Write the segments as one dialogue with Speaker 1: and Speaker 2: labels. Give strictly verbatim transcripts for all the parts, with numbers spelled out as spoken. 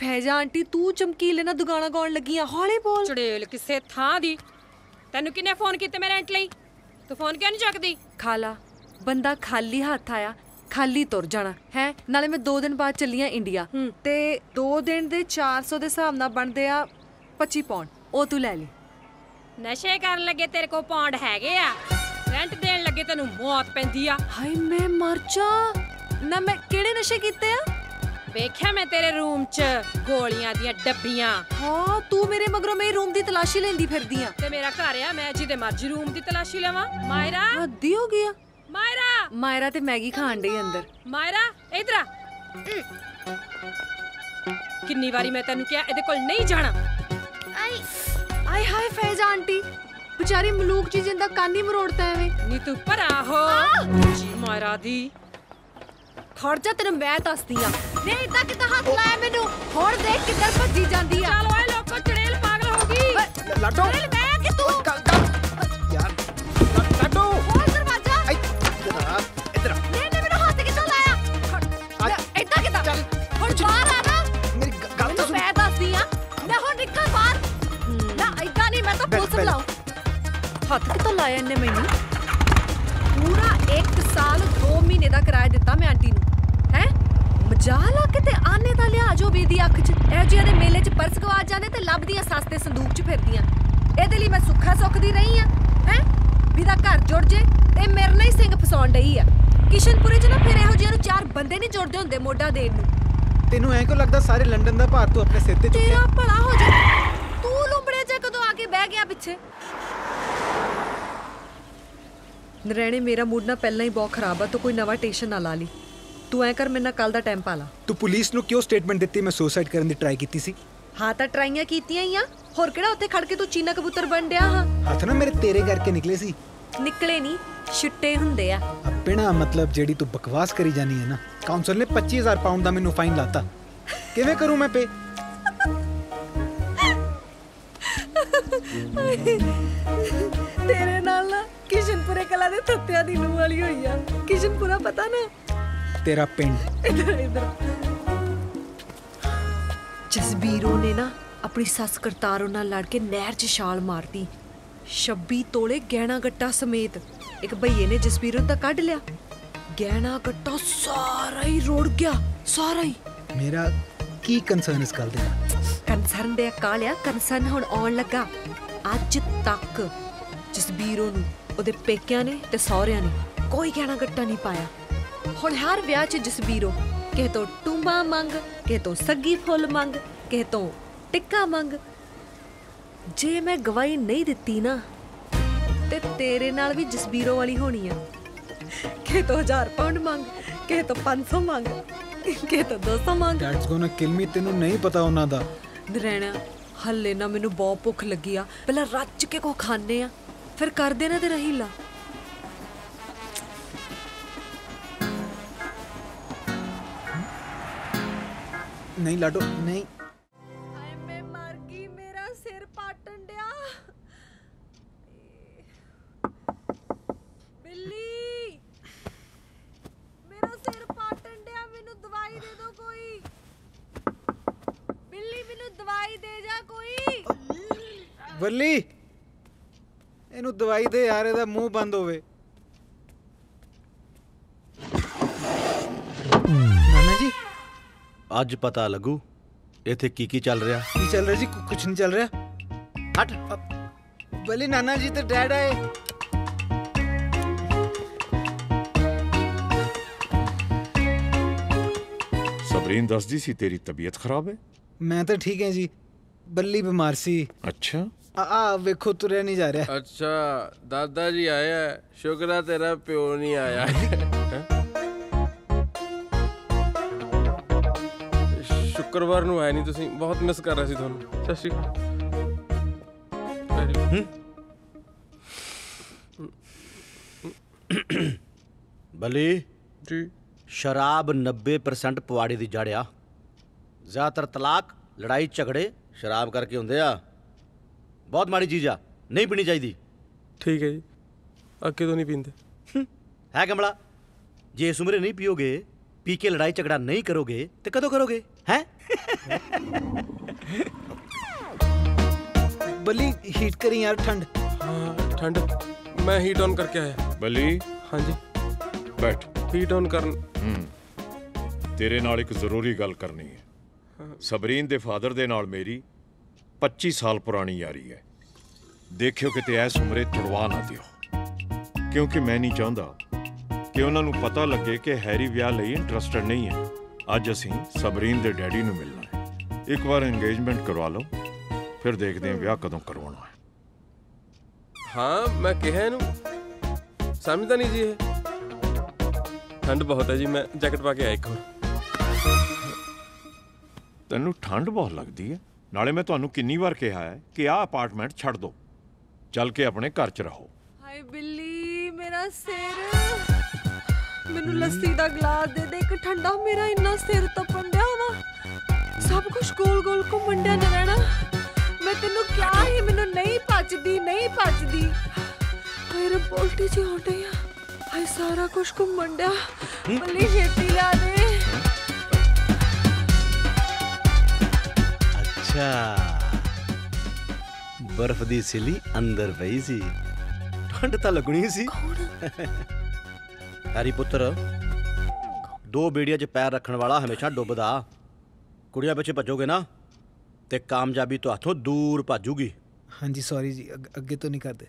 Speaker 1: Faiza aunty तू चमकीले ना दुगाना गाउण लगी आ हौली बोल।
Speaker 2: चड़ेल किसे थां दी तैनू किने फोन कीते मेरे रेंट लई तू फोन क्यों नहीं चकदी?
Speaker 1: खाला बंदा खाली हत्थ आया खाली तुर जाना है। नाले मैं दो दिन बाद चली आ इंडिया ते दो दिन दे चार सौ दे हिसाब नाल बनदे आ पच्ची पौंड ओ तू ले ले।
Speaker 2: नशे करन लगे तेरे को पौंड हैगे आ रेंट देन लगे तेनू मौत पैंदी आ।
Speaker 1: हाय मैं मर जा ना मैं केड़े नशे कीते आ?
Speaker 2: वेख्या मैं तेरे रूम च गोलियां दियां डब्बियां।
Speaker 1: हां तू मेरे मगरों मेरे रूम दी तलाशी लेंदी फिरदी आ।
Speaker 2: ते मेरा घर आ मैं जिदे मर्जी रूम दी तलाशी लेवां। मायरा
Speaker 1: हद्दी हो गया।
Speaker 2: मायरा
Speaker 1: मायरा ते मैगी खान डई अंदर।
Speaker 2: मायरा इधर आ। किन्नी बारी मैं तेनू क्या इहदे कोल नहीं जाना।
Speaker 1: आई आय हाय फैजा आंटी बेचारी मलूक जी जिंदा कान ही मरोड़ता है वे।
Speaker 2: नी तू परा हो जी मायरा दी
Speaker 1: खड़ जा तेरे मैं दसदी आ। ने इदा किदा हाथ लाया मेनू हुण देख किधर भज्जी जांदी आ।
Speaker 2: चल ओए लोको चड़ेल पागल होगी।
Speaker 3: लाडो
Speaker 1: चड़ेल मैं कि तू
Speaker 3: यार लाडो
Speaker 1: खोल दरवाजा।
Speaker 3: इधर आ इधर आ।
Speaker 1: ने ने मेनू हाथ किदा लाया इदा किदा
Speaker 3: चल
Speaker 1: हुण बाहर आ ना
Speaker 3: मेरी गल तो सुन।
Speaker 1: मैं दसदी आ मैं हुण निकल बाहर ना इदा नहीं मैं तो पुलिस बुलाऊं। हाथ किदा लाया इन्ने मैनू पूरा एक साल दो महीने दा किराया दिता मैं आंटी नू है। मजाल आ किते आने दा लिहाज होवे दी अख च ए जिहां दे मेले च पर्स गवा जाने ते लभदियां सस्ते संदूक च फिरदियां। एदे ਲਈ मैं सुखा सुखदी रही आ है भी दा घर जुड़ जे ते मेरे ਨਾਲ ਹੀ ਸਿੰਘ ਫਸਾਉਣ ਡਈ ਆ। ਕਿਸ਼ਨਪੁਰੇ ਚ ਨਾ ਫਿਰ ਇਹੋ ਜਿਹਾ ਨੂੰ ਚਾਰ ਬੰਦੇ ਨਹੀਂ ਜੁੜਦੇ ਹੁੰਦੇ ਮੋਢਾ ਦੇਣ ਨੂੰ।
Speaker 3: ਤੈਨੂੰ ਐਂ ਕਿਉਂ ਲੱਗਦਾ ਸਾਰੇ ਲੰਡਨ ਦਾ ਭਾਰ ਤੂੰ ਆਪਣੇ ਸਿਰ ਤੇ ਚੁੱਕਿਆ?
Speaker 1: ਤੇਰਾ ਭਲਾ ਹੋ ਜਾ ਤੂੰ ਲੁੰਬੜੇ ਚ ਕਦੋਂ ਆ ਕੇ ਬਹਿ ਗਿਆ ਪਿੱਛੇ। ਨਰੈਣੇ ਮੇਰਾ ਮੂਡ ਨਾ ਪਹਿਲਾਂ ਹੀ ਬਹੁਤ ਖਰਾਬ ਆ ਤੂੰ ਕੋਈ ਨਵਾਂ ਟੇਸ਼ਨ ਨਾ ਲਾ ਲਈ। ਤੂੰ ਐ ਕਰ ਮੇਰੇ ਨਾਲ ਕੱਲ ਦਾ ਟਾਈਮ ਪਾ ਲਾ।
Speaker 3: ਤੂੰ ਪੁਲਿਸ ਨੂੰ ਕਿਉਂ ਸਟੇਟਮੈਂਟ ਦਿੱਤੀ ਮੈਂ ਸੁਸਾਈਡ ਕਰਨ ਦੀ ਟਰਾਈ ਕੀਤੀ ਸੀ?
Speaker 1: ਹਾਂ ਤਾਂ ਟਰਾਈਆਂ ਕੀਤੀਆਂ ਹੀ ਆ ਹੋਰ ਕਿਹੜਾ ਉੱਥੇ ਖੜ ਕੇ ਤੂੰ ਚੀਨਾ ਕਬੂਤਰ ਬਣ ਡਿਆ ਹਾਂ।
Speaker 3: ਹੱਥ ਨਾ ਮੇਰੇ ਤੇਰੇ ਕਰਕੇ ਨਿਕਲੇ ਸੀ।
Speaker 1: ਨਿਕਲੇ ਨਹੀਂ ਛਿੱਟੇ ਹੁੰਦੇ ਆ।
Speaker 3: ਬਿਨਾ ਮਤਲਬ ਜਿਹੜੀ ਤੂੰ ਬਕਵਾਸ ਕਰੀ ਜਾਨੀ ਹੈ ਨਾ ਕਾਉਂਸਲ ਨੇ ਪੱਚੀ ਹਜ਼ਾਰ ਪਾਉਂਡ ਦਾ ਮੈਨੂੰ ਫਾਈਨ ਲਾਤਾ। ਕਿਵੇਂ ਕਰੂੰ ਮੈਂ ਪੇ?
Speaker 1: ਤੇਰੇ ਨਾਲ ਨਾ ਕਿਸ਼ਨਪੁਰੇ ਕਲਾ ਦੇ ਥੱਤਿਆਂ ਦੀ ਲੂ ਵਾਲੀ ਹੋਈ ਆ। ਕਿਸ਼ਨਪੁਰਾ ਪਤਾ ਨਾ
Speaker 3: ਤੇਰਾ ਪਿੰਡ।
Speaker 1: ਇਧਰ ਇਧਰ ਜਸਬੀਰੋ ਨੇ ਨਾ ਆਪਣੀ ਸੱਸ ਕਰਤਾਰੋ ਨਾਲ ਲੜ ਕੇ ਨਹਿਰ 'ਚ ਛਾਲ ਮਾਰਤੀ। ਛੱਬੀ ਤੋਲੇ ਗਹਿਣਾ ਗੱਟਾ ਸਮੇਤ। ਇੱਕ ਭਈਏ ਨੇ ਜਸਬੀਰੋ ਦਾ ਕੱਢ ਲਿਆ ਗਹਿਣਾ ਗੱਟਾ ਸਾਰਾ ਹੀ ਰੋੜ ਗਿਆ ਸਾਰਾ ਹੀ।
Speaker 3: ਮੇਰਾ ਕੀ ਕੰਸਰਨ ਇਸ ਗੱਲ ਦੇ ਨਾਲ?
Speaker 1: ਕੰਸਰਨ ਦੇ ਕਾਲਿਆ ਕੰਸਰਨ ਹੁਣ ਆਉਣ ਲੱਗਾ। ਅੱਜ ਤੱਕ ਜਸਬੀਰੋ ਨੂੰ ਉਹਦੇ ਪੇਕਿਆਂ ਨੇ ਤੇ ਸਹੁਰਿਆਂ ਨੇ ਕੋਈ ਗਹਿਣਾ ਗੱਟਾ ਨਹੀਂ ਪਾਇਆ। ਹੁਣ ਹਰ ਵਿਆਹ 'ਚ ਜਸਬੀਰੋ ਕਿਸੇ ਤੋਂ ਟੂੰਬਾ ਮੰਗ ਕਿਸੇ ਤੋਂ ਸੱਗੀ ਫੁੱਲ ਮੰਗ ਕਿਸੇ ਤੋਂ ਟਿੱਕਾ ਮੰਗ। ਜੇ ਮੈਂ ਗਵਾਹੀ ਨਹੀਂ ਦਿੱਤੀ ਨਾ ਤੇ ਤੇਰੇ ਨਾਲ ਵੀ ਜਸਬੀਰੋ ਵਾਲੀ ਹੋਣੀ ਆ। ਕਿਸੇ ਤੋਂ ਹਜ਼ਾਰ ਪਾਉਂਡ ਮੰਗ ਕਿਸੇ ਤੋਂ ਪੰਜ ਸੌ ਮੰਗ ਕਿਸੇ ਤੋਂ ਦੋ ਸੌ ਮੰਗ।
Speaker 3: That's gonna kill me. ਤੈਨੂੰ ਨਹੀਂ ਪਤਾ ਉਹਨਾਂ ਦਾ।
Speaker 1: ਨਰੈਣਾ ਹੱਲੇ ਨਾ ਮੈਨੂੰ ਬਹੁਤ ਭੁੱਖ ਲੱਗੀ ਆ ਪਹਿਲਾਂ ਰੱਜ ਕੇ ਕੋ ਖਾਣੇ ਆ ਫਿਰ ਕਰਦੇ ਨਾ ਤੇਰਾ ਹੀਲਾ।
Speaker 3: ਨਹੀਂ ਲਾਡੋ ਨਹੀਂ।
Speaker 1: ਹਾਏ ਮੈਂ ਮਰ ਗਈ ਮੇਰਾ ਸਿਰ ਪਾਟਣ ਡਿਆ। ਬਿੱਲੀ ਮੇਰਾ ਸਿਰ ਪਾਟਣ ਡਿਆ ਮੈਨੂੰ ਦਵਾਈ ਦੇ ਦੋ ਕੋਈ। ਬਿੱਲੀ ਮੈਨੂੰ ਦਵਾਈ ਦੇ ਜਾ ਕੋਈ।
Speaker 3: ਬੱਲੀ ਇਹਨੂੰ ਦਵਾਈ ਦੇ ਯਾਰ ਇਹਦਾ ਮੂੰਹ ਬੰਦ ਹੋਵੇ। ਨਾਨਾ ਜੀ
Speaker 4: ਅੱਜ ਪਤਾ ਲੱਗੂ ਇੱਥੇ ਕੀ ਕੀ ਚੱਲ ਰਿਹਾ।
Speaker 3: ਕੀ ਚੱਲ ਰਿਹਾ ਜੀ? ਕੁਝ ਨਹੀਂ ਚੱਲ ਰਿਹਾ।
Speaker 4: ਹਟ
Speaker 3: ਬੱਲੀ ਨਾਨਾ ਜੀ ਤੇ ਡੈਡ ਆਏ।
Speaker 5: सबरीन दसदी सी तेरी तबीयत खराब है।
Speaker 3: ਮੈਂ ਤਾਂ ਠੀਕ ਹਾਂ ਜੀ। ਬੱਲੀ ਬਿਮਾਰ ਸੀ।
Speaker 5: अच्छा
Speaker 3: ਆ ਆ ਵੇਖੋ ਤੁਰਿਆ ਨਹੀਂ ਜਾ ਰਿਹਾ।
Speaker 6: ਅੱਛਾ ਦਾਦਾ ਜੀ ਆਇਆ ਸ਼ੁਕਰ ਆ ਤੇਰਾ ਪਿਓ ਨਹੀਂ ਆਇਆ। ਸ਼ੁੱਕਰਵਾਰ ਨੂੰ ਆਏ ਨਹੀਂ ਤੁਸੀਂ ਬਹੁਤ ਮਿਸ ਕਰ ਰਹੇ ਸੀ ਤੁਹਾਨੂੰ। ਸਤਿ ਸ਼੍ਰੀ ਅਕਾਲ।
Speaker 4: ਬਲੀ
Speaker 6: ਜੀ
Speaker 4: ਸ਼ਰਾਬ ਨੱਬੇ ਪਰਸੈਂਟ ਪਵਾੜੇ ਦੀ ਜੜ ਆ। ਜ਼ਿਆਦਾਤਰ ਤਲਾਕ ਲੜਾਈ ਝਗੜੇ ਸ਼ਰਾਬ ਕਰਕੇ ਹੁੰਦੇ ਆ। ਬਹੁਤ ਮਾੜੀ ਚੀਜ਼ ਆ ਨਹੀਂ ਪੀਣੀ ਚਾਹੀਦੀ।
Speaker 6: ਠੀਕ ਹੈ ਜੀ ਅੱਗੇ ਤੋਂ ਨਹੀਂ ਪੀਂਦੇ।
Speaker 4: ਹੈ ਕਮਲਾ ਜੇ ਇਸ ਉਮਰੇ ਨਹੀਂ ਪੀਓਗੇ ਪੀ ਕੇ ਲੜਾਈ ਝਗੜਾ ਨਹੀਂ ਕਰੋਗੇ ਤੇ ਕਦੋਂ ਕਰੋਗੇ ਹੈ?
Speaker 3: बल्ली हीट करी यार ठंड।
Speaker 6: हाँ ठंड, मैं हीट ऑन करके आया।
Speaker 5: बली
Speaker 6: हाँ जी
Speaker 5: बैठ।
Speaker 6: हीट ऑन कर।
Speaker 5: तेरे नाल एक जरूरी गल करनी है। सबरीन दे फादर दे नाल मेरी पच्ची साल पुरानी यारी है। देखियो किते ऐस उमरे तुड़वा ना दियो, क्योंकि मैं नहीं चाहता कि उन्होंने पता लगे कि हैरी विआह लई इंटरस्टेड नहीं है। अज असीं सबरीन दे डैडी नूं मिलना है। एक बार एंगेजमेंट करवा लो, फिर देखते हैं विआह कदों करवाना है।
Speaker 6: हाँ मैं कहा इनू समझता नहीं जी। ये ठंड बहुत है जी, मैं जैकेट पा के आया एक और।
Speaker 5: तैनू ठंड बहुत लगती है। नाले मैं तुहानू किन्नी बार कहा है कि आ अपार्टमेंट छड़ दो, चल के अपने घर च रहो।
Speaker 1: हाय बिल्ली मेरा सिर, मैनू लस्सी दा गिलास दे दे एक ठंडा, मेरा इन्ना सिर तपन दिया वा, सब कुछ गोल गोल घुमन दिया न रहना। मैं तेनू क्या ही, मैनू नहीं पचदी नहीं पचदी। हाय रब्बा उल्टी जी हो गई है। हाय सारा कुछ घुमन दिया, बिल्ली छेती ला दे।
Speaker 4: अच्छा बर्फ दी सिली अंदर पई सी, ठंड तां लगनी सी। हैरी पुत्र, दो बेड़ियां च पैर रखण वाला हमेशा डुबदा। कुड़ियां पिछे भजोगे ना ते कामयाबी तो हाथों दूर भाजूगी।
Speaker 3: हाँ जी सॉरी जी, अग, अगे तो नहीं करते।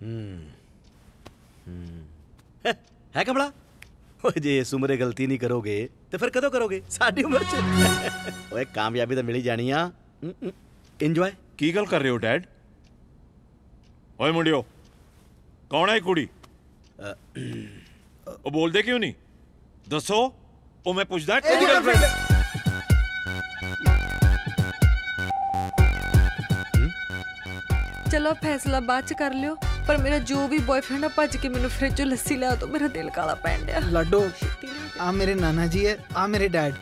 Speaker 4: है, है कमला? ओए जे इस उम्रे गलती नहीं करोगे तो फिर कदों करोगे साडी उम्र च? ओए कामयाबी तो मिल ही जानी आ। इंजॉय।
Speaker 5: की गल कर रहे हो डैड? ओए मुंडियो, कौन है कुड़ी? ओ बोलदे क्यों नहीं? दसो। ओ मैं पुछदा किहदी गर्लफ्रेंड?
Speaker 1: चलो फैसला बाद च कर लियो, पर मेरा जो भी बॉयफ्रेंड है भज के मैनू फ्रिज चों लस्सी लिया तो मेरा दिल काला पैन दिया।
Speaker 3: लाडो आ मेरे नाना जी है, आ मेरे डैड।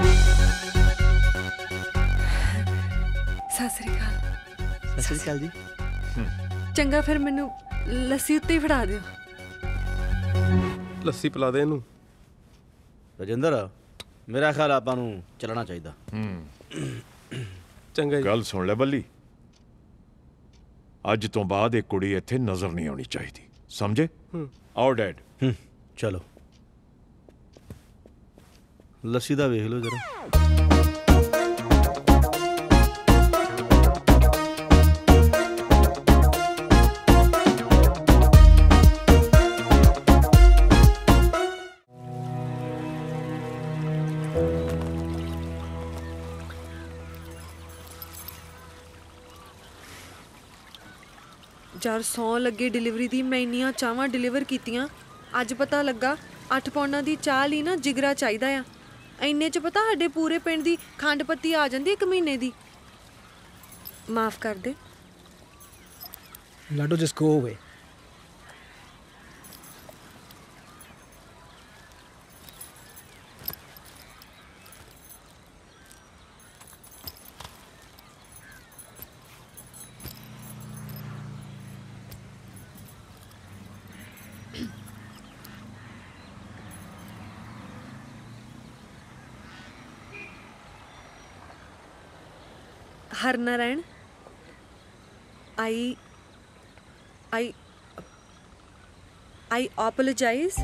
Speaker 1: सत श्री अकाल।
Speaker 4: सत श्री अकाल जी।
Speaker 1: चंगा फिर मैनू लस्सी उत्ते ही फड़ा दियो।
Speaker 6: लस्सी पिला दे इनू।
Speaker 4: रजिंदर मेरा ख्याल आपां नूं चलना चाहिदा।
Speaker 6: चंगा जी।
Speaker 5: गल सुन ले बल्ली, अज तो बाद एक कुड़ी इत्थे नजर नहीं आनी चाहिए, समझे? आओ डैड।
Speaker 4: चलो लस्सी दा वेख लो जरा।
Speaker 1: यार सौ लगे डिलीवरी दी, मैं इन्नियां चावां डिलीवर कीतियां, अज पता लगा अठ पौंडां दी चाह ली ना जिगरा चाहिदा आ। इन्ने च पता साडे पूरे पिंड दी खंड पत्ती आ जांदी एक महीने दी। माफ कर दे
Speaker 3: लाडो, just go away.
Speaker 1: Harnarayan, I I I apologize.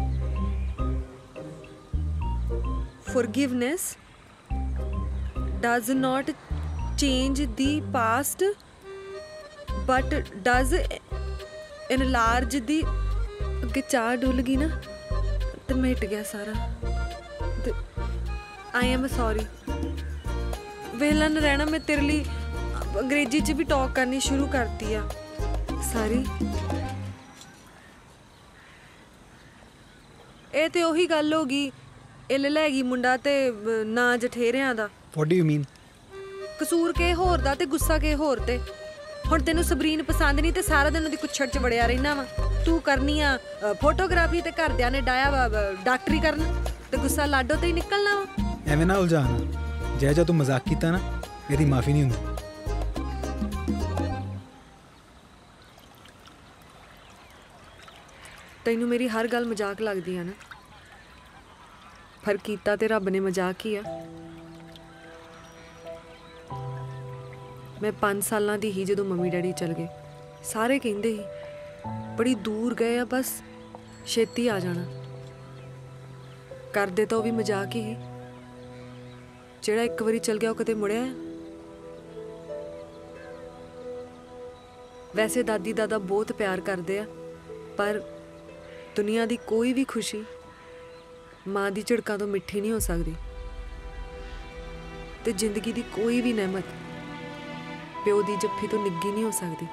Speaker 1: Forgiveness does not change the past, but does enlarge the। अगे चाह डुल गई ना तो मिट गया सारा। I am sorry. वेला न रहना, मैं तेरे लिए अंग्रेजी च भी टॉक करनी शुरू करती है सारी। ਇਹ ਤੇ ਉਹੀ ਗੱਲ ਹੋ ਗਈ, ਇਲ ਲੈ ਗਈ ਮੁੰਡਾ ਤੇ ਨਾ ਜਠੇਰਿਆਂ ਦਾ।
Speaker 3: What do you mean?
Speaker 1: ਕਸੂਰ ਕੇ ਹੋਰ ਦਾ ਤੇ ਗੁੱਸਾ ਕੇ ਹੋਰ ਤੇ। ਹੁਣ ਤੈਨੂੰ ਸਬਰੀਨ ਪਸੰਦ ਨਹੀਂ ਤੇ ਸਾਰਾ ਦਿਨ ਉਹਦੀ ਕੁੱਛੜ ਚ ਵੜਿਆ ਰਹਿਣਾ ਵਾ। ਤੂੰ ਕਰਨੀ ਆ ਫੋਟੋਗ੍ਰਾਫੀ ਤੇ ਘਰਦਿਆਂ ਨੇ ਡਾਇਆ ਵਾ ਡਾਕਟਰੀ ਕਰਨ, ਤੇ ਗੁੱਸਾ ਲਾਡੋ ਤੇ ਹੀ ਨਿਕਲਣਾ ਵਾ।
Speaker 3: ਐਵੇਂ ਨਾ ਉਲਝਾਣਾ, ਜੈ ਜਾ ਤੂੰ ਮਜ਼ਾਕ ਕੀਤਾ ਨਾ, ਇਹਦੀ ਮਾਫੀ ਨਹੀਂ ਹੁੰਦੀ।
Speaker 1: ਤੈਨੂੰ ਮੇਰੀ ਹਰ ਗੱਲ ਮਜ਼ਾਕ ਲੱਗਦੀ ਆ ਨਾ, ਪਰ ਕੀਤਾ ਤੇ ਰੱਬ ਨੇ ਮਜ਼ਾਕ ਹੀ ਆ। मैं पाँच सालां दी ही जदों मम्मी डैडी चल गए। सारे कहंदे ही बड़ी दूर गए आ, बस छेती आ जाना। करदे तो भी मजाक ही, जेड़ा एक बारी चल गया वो कदे मुड़िया। वैसे दादी दादा बहुत प्यार करते आ, पर दुनिया दी कोई भी खुशी माँ दी झिड़कां तो मिठी नहीं हो सकती, ते जिंदगी दी कोई भी नेमत प्यो दी जफ्फी तो निग्गी नहीं हो सकती।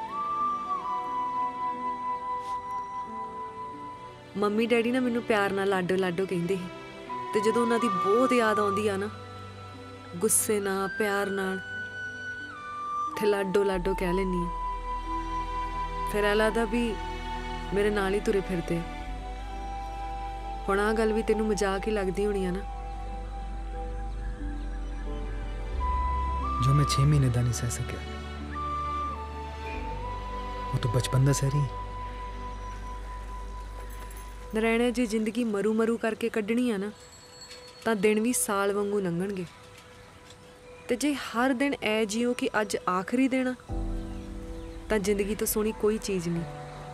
Speaker 1: मम्मी डैडी ना मैनू प्यार नाल लाडो लाडो कहंदे ही, ते जदों उन्हां दी बहुत याद आउंदी आ ना, गुस्से नाल प्यार नाल ते लाडो लाडो कह लैनी आ। फिर ऐ लगदा भी मेरे नाल ही तुरे फिरदे। हुण आ गल भी तैनूं मजाक ही लगदी होनी आ ना।
Speaker 3: जो मैं छह महीने दा नहीं सह सकिया, वो तो बचपन दा सह रही।
Speaker 1: नरैणे जे जिंदगी मरू मरू करके कड्ढनी आ ना, तां दिन भी साल वांगू लंघणगे। ते जे हर दिन ऐ जियो कि अज आखिरी दिन आ, तां जिंदगी तो सोहनी कोई चीज़ नहीं।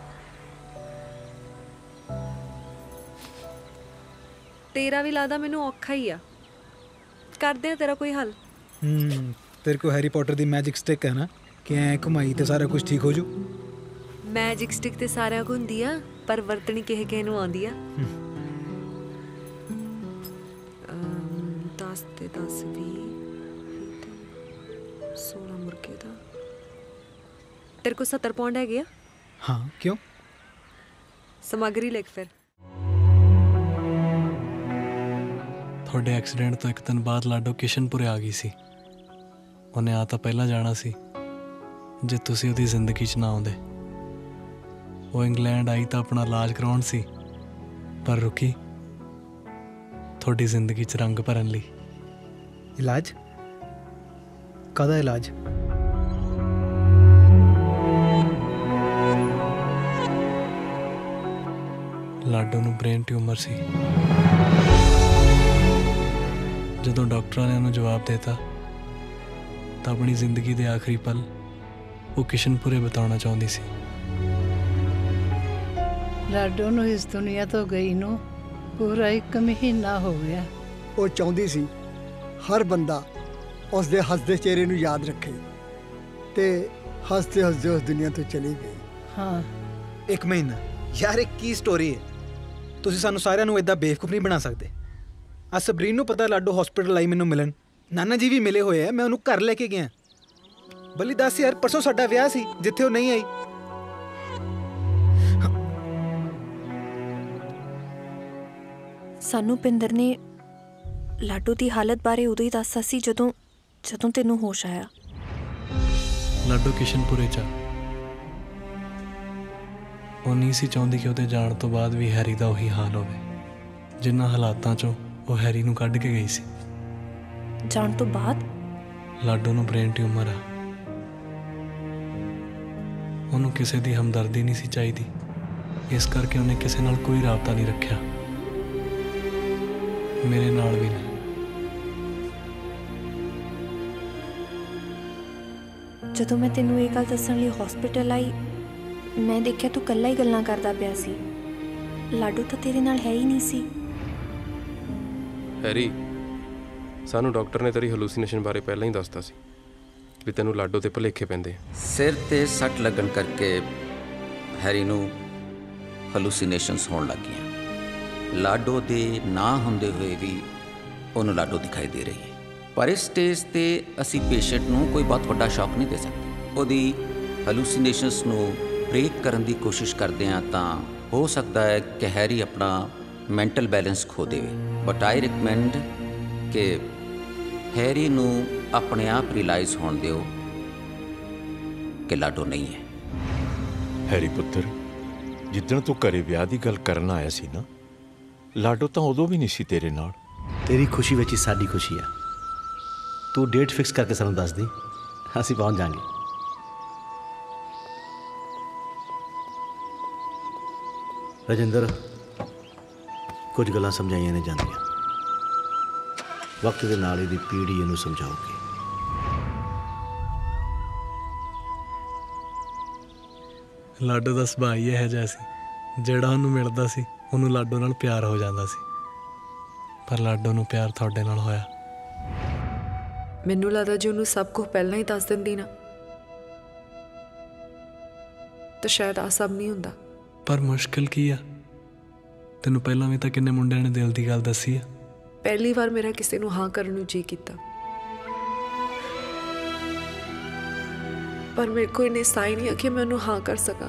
Speaker 1: तेरा भी लगदा मैनू औखा ही आ, करदे आ तेरा कोई हल।
Speaker 3: हम्म तेरे को हैरी पॉटर दी मैजिक स्टिक है ना कि ऐ घुमाई ते सारा कुछ ठीक हो जू।
Speaker 1: मैजिक स्टिक ते सारिਆਂ को ਹੁੰਦੀ ਆ, पर ਵਰਤਣੀ ਕਿਸੇ ਕਿਸੇ ਨੂੰ ਆਉਂਦੀ ਆ। दस ते दस भी सोलह मुर्गे दा। तेरे को सत्तर पौंड है गया?
Speaker 3: हाँ क्यों?
Speaker 1: समग्री लिख फिर।
Speaker 7: ਤੁਹਾਡੇ ਐਕਸੀਡੈਂਟ ਤੋਂ ਇੱਕ ਦਿਨ ਬਾਅਦ ਲਾਡੋ ਕਿਸ਼ਨਪੁਰੇ ਆ ਗਈ ਸੀ। ਉਹਨੇ ਆ ਤਾਂ ਪਹਿਲਾਂ ਜਾਣਾ ਸੀ ਜੇ ਤੁਸੀਂ ਉਹਦੀ ਜ਼ਿੰਦਗੀ 'ਚ ਨਾ ਆਉਂਦੇ। ਉਹ ਇੰਗਲੈਂਡ ਆਈ ਤਾਂ ਆਪਣਾ ਇਲਾਜ ਕਰਾਉਣ ਸੀ, ਪਰ ਰੁਕੀ ਤੁਹਾਡੀ ਜ਼ਿੰਦਗੀ 'ਚ ਰੰਗ ਭਰਨ ਲਈ।
Speaker 3: इलाज? कादा इलाज?
Speaker 7: ਲਾਡੋ ਨੂੰ ਬ੍ਰੇਨ ਟਿਊਮਰ ਸੀ। ਜਦੋਂ ਡਾਕਟਰਾਂ ਨੇ ਉਹਨੂੰ ਜਵਾਬ ਦਿੱਤਾ ਤਾਂ ਆਪਣੀ ਜ਼ਿੰਦਗੀ ਦੇ ਆਖਰੀ ਪਲ ਉਹ ਕਿਸ਼ਨਪੁਰੇ ਬਿਤਾਉਣਾ ਚਾਹੁੰਦੀ ਸੀ।
Speaker 8: ਲਾਡੋ ਨੂੰ ਇਸ ਦੁਨੀਆ ਤੋਂ ਗਈ ਨੂੰ ਪੂਰਾ ਇੱਕ ਮਹੀਨਾ ਹੋ ਗਿਆ।
Speaker 9: ਉਹ ਚਾਹੁੰਦੀ ਸੀ ਹਰ ਬੰਦਾ ਉਸ ਦੇ ਹੱਸਦੇ ਚਿਹਰੇ ਨੂੰ ਯਾਦ ਰੱਖੇ, ਤੇ ਹੱਸਦੇ ਹੱਸਦੇ ਉਸ ਦੁਨੀਆ ਤੋਂ ਚਲੀ ਗਈ।
Speaker 8: ਹਾਂ
Speaker 3: ਇੱਕ ਮਹੀਨਾ ਯਾਰ, ਇਹ ਕੀ ਸਟੋਰੀ ਹੈ? ਤੁਸੀਂ ਸਾਨੂੰ ਸਾਰਿਆਂ ਨੂੰ ਇਦਾਂ ਬੇਵਕੂਫ ਨਹੀਂ ਬਣਾ ਸਕਦੇ। ਆ ਸਬਰੀਨ ਨੂੰ ਪਤਾ ਲਾਡੋ ਹਸਪੀਟਲ ਆਈ ਮੈਨੂੰ ਮਿਲਣ, ਨਾਨਾ ਜੀ ਵੀ ਮਿਲੇ ਹੋਏ ਆ, ਮੈਂ ਉਹਨੂੰ ਘਰ ਲੈ ਕੇ ਗਿਆ। ਬਲੀ ਦੱਸ ਯਾਰ, ਪਰਸੋਂ ਸਾਡਾ ਵਿਆਹ ਸੀ ਜਿੱਥੇ ਉਹ ਨਹੀਂ ਆਈ।
Speaker 10: ਸਾਨੂੰ ਪਿੰਦਰ ਨੇ ਲਾਡੋ ਦੀ ਹਾਲਤ ਬਾਰੇ ਉਦੋਂ ਹੀ ਦੱਸਿਆ ਸੀ ਜਦੋਂ ਜਦੋਂ ਤੈਨੂੰ ਹੋਸ਼ ਆਇਆ।
Speaker 7: ਲਾਡੋ ਕਿਸ਼ਨਪੁਰੇ 'ਚ ਉਹ ਨਹੀਂ ਸੀ ਚਾਹੁੰਦੀ ਕਿ ਉਹਦੇ ਜਾਣ ਤੋਂ ਬਾਅਦ ਵੀ ਹੈਰੀ ਦਾ ਉਹੀ ਹਾਲ ਹੋਵੇ ਜਿਨ੍ਹਾਂ ਹਾਲਾਤਾਂ 'ਚੋਂ ਉਹ ਹੈਰੀ ਨੂੰ ਕੱਢ ਕੇ ਗਈ ਸੀ।
Speaker 10: ਜਾਣ ਤੋਂ ਬਾਅਦ
Speaker 7: ਲਾਡੋ ਨੂੰ ਬ੍ਰੇਨ ਟਿਊਮਰ ਆ। ਉਹਨੂੰ ਕਿਸੇ ਦੀ ਹਮਦਰਦੀ ਨਹੀਂ ਸੀ ਚਾਹੀਦੀ, ਇਸ ਕਰਕੇ ਉਹਨੇ ਕਿਸੇ ਨਾਲ ਕੋਈ ਰਾਬਤਾ ਨਹੀਂ ਰੱਖਿਆ, ਮੇਰੇ ਨਾਲ ਵੀ ਨਹੀਂ।
Speaker 10: ਜਦੋਂ ਮੈਂ ਤੈਨੂੰ ਇਹ ਗੱਲ ਦੱਸਣ ਲਈ ਹਸਪੀਟਲ ਆਈ, ਮੈਂ ਦੇਖਿਆ ਤੂੰ ਇਕੱਲਾ ਹੀ ਗੱਲਾਂ ਕਰਦਾ ਪਿਆ ਸੀ। ਲਾਡੋ ਤਾਂ ਤੇਰੇ ਨਾਲ ਹੈ ਹੀ ਨਹੀਂ ਸੀ।
Speaker 6: ਹੈਰੀ, ਸਾਨੂੰ ਡਾਕਟਰ ਨੇ ਤੇਰੀ ਹੈਲੂਸੀਨੇਸ਼ਨ ਬਾਰੇ ਪਹਿਲਾਂ ਹੀ ਦੱਸਤਾ ਸੀ ਵੀ ਤੈਨੂੰ ਲਾਡੋ ਤੇ ਭੁਲੇਖੇ ਪੈਂਦੇ।
Speaker 11: ਸਿਰ ਤੇ ਸੱਟ ਲੱਗਣ ਕਰਕੇ ਹੈਰੀ ਨੂੰ ਹੈਲੂਸੀਨੇਸ਼ਨਸ ਹੋਣ ਲੱਗੀਆਂ। ਲਾਡੋ ਦੇ ਨਾ ਹੁੰਦੇ ਹੋਏ ਵੀ ਉਹਨੂੰ ਲਾਡੋ ਦਿਖਾਈ ਦੇ ਰਹੀ ਹੈ, ਪਰ ਇਸ ਸਟੇਜ ਤੇ ਅਸੀਂ ਪੇਸ਼ੈਂਟ ਨੂੰ ਕੋਈ ਬਹੁਤ ਵੱਡਾ ਸ਼ੌਕ ਨਹੀਂ ਦੇ ਸਕਦੇ। ਉਹਦੀ ਹੈਲੂਸੀਨੇਸ਼ਨਸ ਨੂੰ ਬ੍ਰੇਕ ਕਰਨ ਦੀ ਕੋਸ਼ਿਸ਼ ਕਰਦੇ ਹਾਂ ਤਾਂ ਹੋ ਸਕਦਾ ਹੈ ਕਿ ਹੈਰੀ ਆਪਣਾ ਮੈਂਟਲ ਬੈਲੈਂਸ ਖੋ ਦੇਵੇ। ਬਟ ਆਈ ਰਿਕਮੈਂਡ ਕਿ ਹੈਰੀ ਨੂੰ ਆਪਣੇ ਆਪ ਰਿਲਾਈਜ਼ ਹੋਣ ਦਿਓ ਕਿ ਲਾਡੋ ਨਹੀਂ ਹੈ।
Speaker 5: ਹੈਰੀ ਪੁੱਤਰ, ਜਿੱਦਣ ਤੂੰ ਘਰੇ ਵਿਆਹ ਦੀ ਗੱਲ ਕਰਨ ਆਇਆ ਸੀ ਨਾ, ਲਾਡੋ ਤਾਂ ਉਦੋਂ ਵੀ ਨਹੀਂ ਸੀ ਤੇਰੇ ਨਾਲ।
Speaker 4: ਤੇਰੀ ਖੁਸ਼ੀ ਵਿੱਚ ਹੀ ਸਾਡੀ ਖੁਸ਼ੀ ਆ। ਤੂੰ ਡੇਟ ਫਿਕਸ ਕਰਕੇ ਸਾਨੂੰ ਦੱਸ ਦੀ, ਅਸੀਂ ਪਹੁੰਚ ਜਾਵਾਂਗੇ। ਰਜਿੰਦਰ, ਕੁਝ ਗੱਲਾਂ ਸਮਝਾਈਆਂ ਨਹੀਂ ਜਾਂਦੀਆਂ, ਵਕਤ ਦੇ ਨਾਲ ਇਹਦੀ ਪੀੜ੍ਹੀ ਇਹਨੂੰ ਸਮਝਾਉਗੀ।
Speaker 7: ਲਾਡੋ ਦਾ ਸੁਭਾਅ ਹੀ ਇਹੋ ਜਿਹਾ ਸੀ, ਜਿਹੜਾ ਉਹਨੂੰ ਮਿਲਦਾ ਸੀ ਉਹਨੂੰ ਲਾਡੋ ਨਾਲ ਪਿਆਰ ਹੋ ਜਾਂਦਾ ਸੀ। ਪਰ ਲਾਡੋ ਨੂੰ ਪਿਆਰ ਤੁਹਾਡੇ ਨਾਲ ਹੋਇਆ।
Speaker 12: ਮੈਨੂੰ ਲੱਗਦਾ ਜੇ ਉਹਨੂੰ ਸਭ ਕੁਝ ਪਹਿਲਾਂ ਹੀ ਦੱਸ ਦਿੰਦੀ ਨਾ ਤਾਂ ਸ਼ਾਇਦ ਆ ਸਭ ਨਹੀਂ ਹੁੰਦਾ।
Speaker 7: ਪਰ ਮੁਸ਼ਕਿਲ ਕੀ ਆ? ਤੈਨੂੰ ਪਹਿਲਾਂ ਵੀ ਤਾਂ ਕਿੰਨੇ ਮੁੰਡਿਆਂ ਨੇ ਦਿਲ ਦੀ ਗੱਲ ਦੱਸੀ ਆ।
Speaker 12: ਪਹਿਲੀ ਵਾਰ ਮੇਰਾ ਕਿਸੇ ਨੂੰ ਹਾਂ ਕਰਨ ਨੂੰ ਜੀ ਕੀਤਾ, ਪਰ ਮੇਰੇ ਕੋਲ ਇੰਨੇ ਸਾਈਨ ਨਹੀਂ ਆ ਕਿ ਮੈਂ ਉਹਨੂੰ ਹਾਂ ਕਰ ਸਕਾਂ।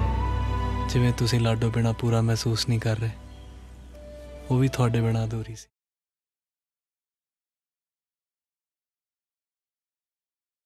Speaker 7: ਜਿਵੇਂ ਤੁਸੀਂ ਲਾਡੋ ਬਿਨਾ ਪੂਰਾ ਮਹਿਸੂਸ ਨਹੀਂ ਕਰ ਰਹੇ, ਉਹ ਵੀ ਤੁਹਾਡੇ ਬਿਨਾ ਅਧੂਰੀ ਸੀ।